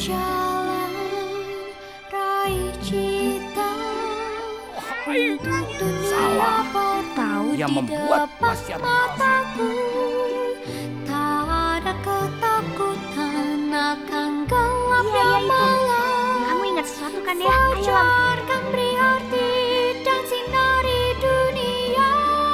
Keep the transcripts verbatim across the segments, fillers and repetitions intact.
berjalan raih cita untuk dunia tahu yang membuat masyarakat mataku. Tak ada ketakutan akan gelapnya malam. Kamu ingat sesuatu kan ya? Ayo Lam. Fajarkan beri arti dan sinari dunia.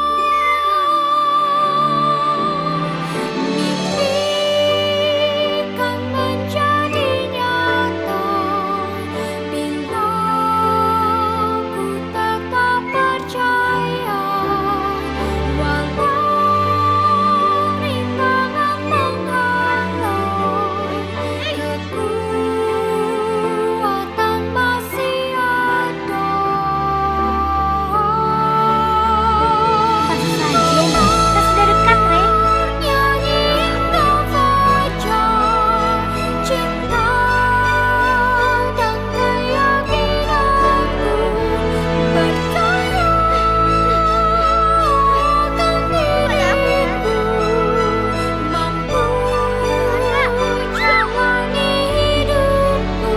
Mimpi kan menjadi nyata bila ku tetap percaya. Walau rintangan menghalang, kekuatan masih ada. Kita sudah dekat, Re. Nyanyikan fajar cinta dan keyakinanku, percaya akan diriku mampu jalani hidupku.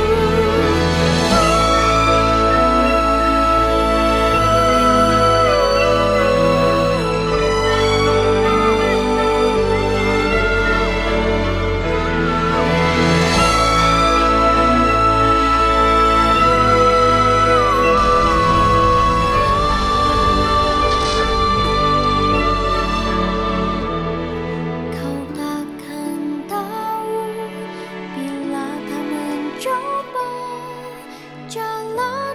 Kau takkan tahu bila tak mencoba jalan.